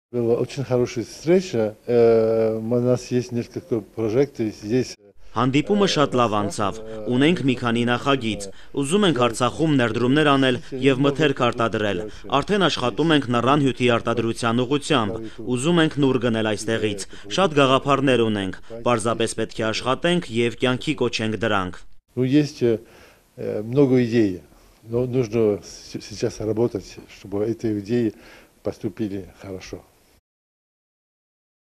Была очень хорошая встреча. У нас есть несколько прожектов здесь. Հանդիպումը շատ լավ անցավ, ունենք մի քանի նախագիծ, ուզում ենք Արցախում ներդրումներ անել և մթերք արտադրել, արդեն աշխատում ենք նռան հյութի արտադրության ուղղությամբ, ուզում ենք նուռ գնել այստեղից, շատ գաղափարներ ունենք, պարզապես պետք է աշխատենք և կյանքի կոչենք դրանք։ Есть много идей, но нужно сейчас работать, чтобы эти идеи поступили хорошо.